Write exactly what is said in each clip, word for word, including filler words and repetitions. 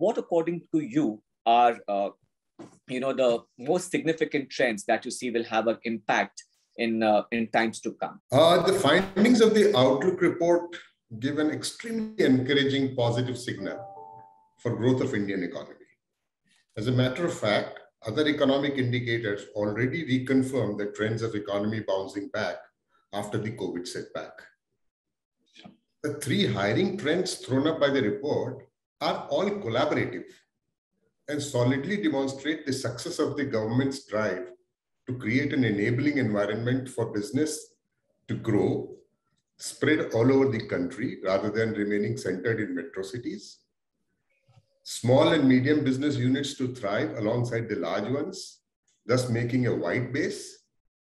what according to you are uh, you know, the most significant trends that you see will have an impact in, uh, in times to come? Uh, the findings of the Outlook report give an extremely encouraging positive signal for growth of Indian economy. As a matter of fact, other economic indicators already reconfirm the trends of economy bouncing back after the COVID setback. The three hiring trends thrown up by the report are all collaborative and solidly demonstrate the success of the government's drive to create an enabling environment for business to grow, spread all over the country rather than remaining centered in metro cities. Small and medium business units to thrive alongside the large ones, thus making a wide base,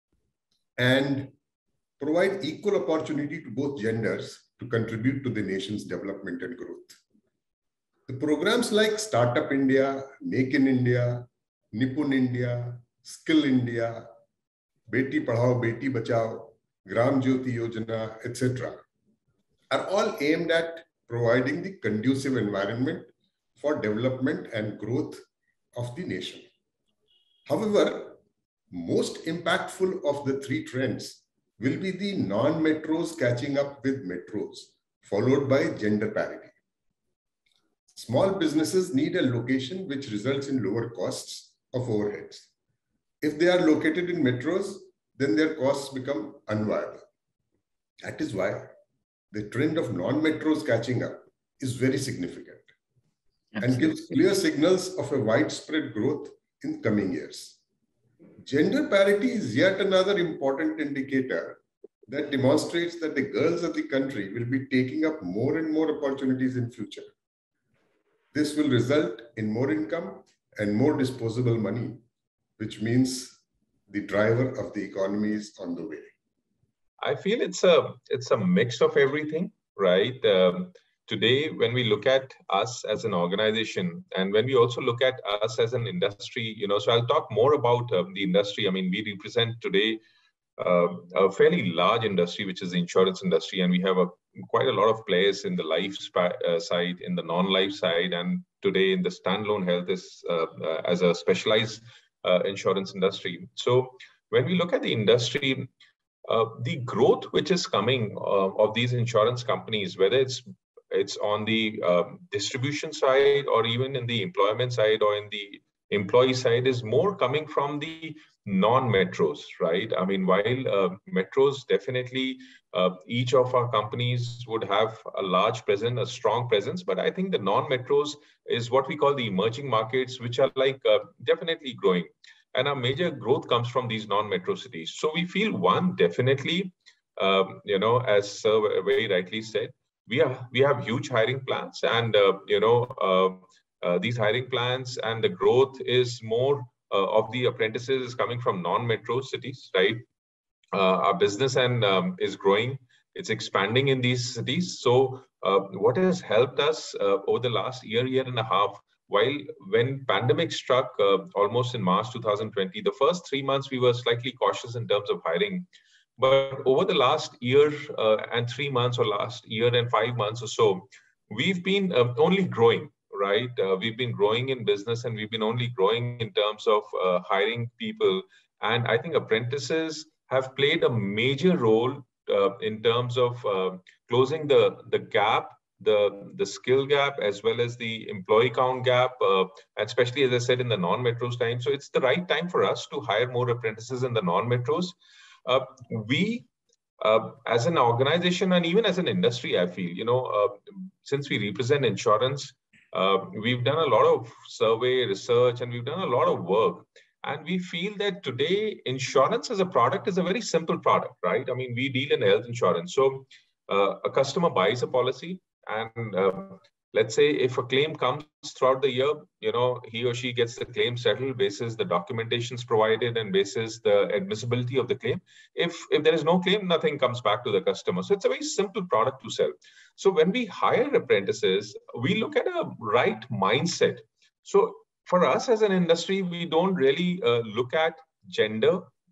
and provide equal opportunity to both genders to contribute to the nation's development and growth. The programs like Startup India, Make in India, Nipun India, Skill India, Beti Padhao, Beti Bachao, Gram Jyoti Yojana, et cetera are all aimed at providing the conducive environment for development and growth of the nation. However, most impactful of the three trends will be the non-metros catching up with metros, followed by gender parity. Small businesses need a location which results in lower costs of overheads. If they are located in metros, then their costs become unviable. That is why the trend of non-metros catching up is very significant. Absolutely. And gives clear signals of a widespread growth in coming years. Gender parity is yet another important indicator that demonstrates that the girls of the country will be taking up more and more opportunities in future. This will result in more income and more disposable money, which means the driver of the economy is on the way. I feel it's a, it's a mix of everything, right? Um, Today, when we look at us as an organization, and when we also look at us as an industry, you know, so I'll talk more about uh, the industry. I mean, we represent today uh, a fairly large industry, which is the insurance industry, and we have a quite a lot of players in the life uh, side, in the non-life side, and today in the standalone health is uh, uh, as a specialized uh, insurance industry. So when we look at the industry, uh, the growth which is coming uh, of these insurance companies, whether it's It's on the um, distribution side or even in the employment side or in the employee side, is more coming from the non-metros, right? I mean, while uh, metros definitely, uh, each of our companies would have a large presence, a strong presence, but I think the non-metros is what we call the emerging markets, which are like uh, definitely growing. And our major growth comes from these non-metro cities. So we feel one, definitely, um, you know, as Sir very rightly said, We are we have huge hiring plans, and uh, you know uh, uh, these hiring plans and the growth is more uh, of the apprentices is coming from non-metro cities, right? Uh, our business and um, is growing; it's expanding in these cities. So, uh, what has helped us uh, over the last year, year and a half, while when pandemic struck uh, almost in March two thousand twenty, the first three months we were slightly cautious in terms of hiring. But over the last year uh, and three months or last year and five months or so, we've been uh, only growing, right? Uh, we've been growing in business, and we've been only growing in terms of uh, hiring people. And I think apprentices have played a major role uh, in terms of uh, closing the, the gap, the, the skill gap, as well as the employee count gap, uh, and especially, as I said, in the non-metros time. So it's the right time for us to hire more apprentices in the non-metros. Uh, we, uh, as an organization and even as an industry, I feel, you know, uh, since we represent insurance, uh, we've done a lot of survey research and we've done a lot of work. And we feel that today insurance as a product is a very simple product, right? I mean, we deal in health insurance. So uh, a customer buys a policy, and uh, let's say if a claim comes throughout the year, you know, he or she gets the claim settled basis the documentations provided and basis the admissibility of the claim. If, if there is no claim, nothing comes back to the customer. So it's a very simple product to sell. So when we hire apprentices, we look at a right mindset. So for us as an industry, we don't really uh, look at gender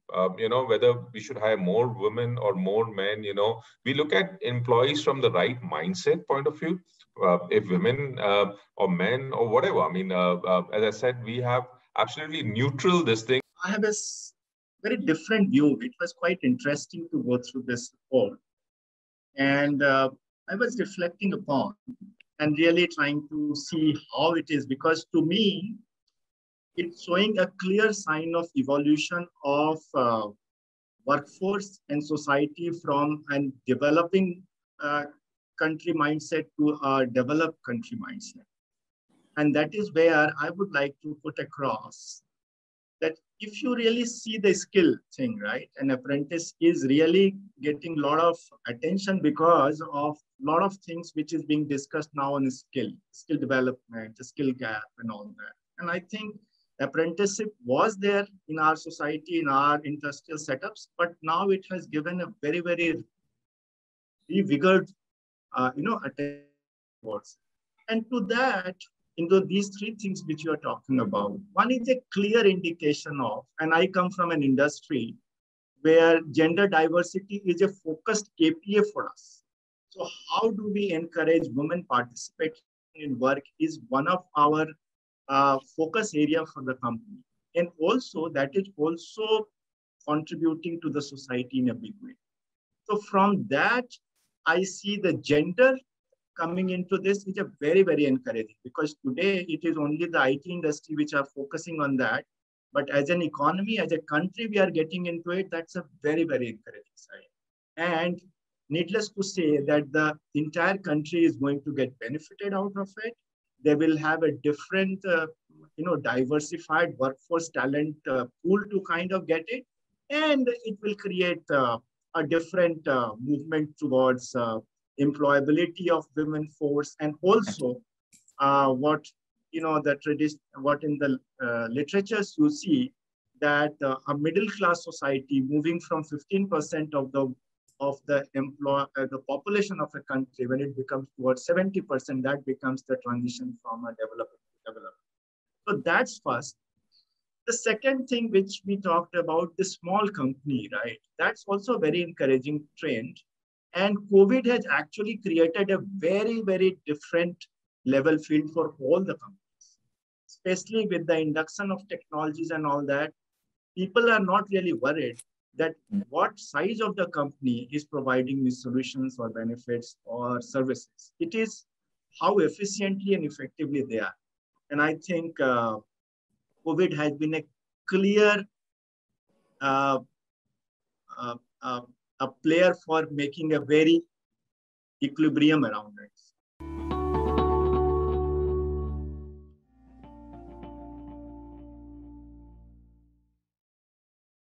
Um, you know, whether we should hire more women or more men, you know, we look at employees from the right mindset point of view. Uh, if women uh, or men or whatever, I mean, uh, uh, as I said, we have absolutely neutral this thing. I have a very different view. It was quite interesting to go through this report. And uh, I was reflecting upon and really trying to see how it is, because to me, it's showing a clear sign of evolution of uh, workforce and society from a developing uh, country mindset to a developed country mindset. And that is where I would like to put across that if you really see the skill thing, right, an apprentice is really getting a lot of attention because of a lot of things which is being discussed now on skill, skill development, skill gap and all that. And I think apprenticeship was there in our society, in our industrial setups, but now it has given a very, very revigored, uh, you know, attention. And to that, into these three things which you are talking about, one is a clear indication of, and I come from an industry where gender diversity is a focused K P I for us. So how do we encourage women participation in work is one of our uh, focus area for the company. And also that is also contributing to the society in a big way. So from that, I see the gender coming into this is a very, very encouraging, because today it is only the I T industry which are focusing on that. But as an economy, as a country, we are getting into it. That's a very, very encouraging side. And needless to say that the entire country is going to get benefited out of it. They will have a different, uh, you know, diversified workforce talent uh, pool to kind of get it. And it will create uh, a different uh, movement towards uh, employability of women force, and also uh, what you know the tradition, what in the uh, literatures you see that uh, a middle class society moving from fifteen percent of the of the employ uh, the population of a country, when it becomes towards seventy percent, that becomes the transition from a developer to developer. So that's first. The second thing which we talked about, the small company, right? That's also a very encouraging trend. And COVID has actually created a very, very different level field for all the companies, especially with the induction of technologies and all that. People are not really worried that what size of the company is providing these solutions or benefits or services. It is how efficiently and effectively they are. And I think uh, COVID has been a clear uh, uh, uh, a player for making a very equilibrium around it.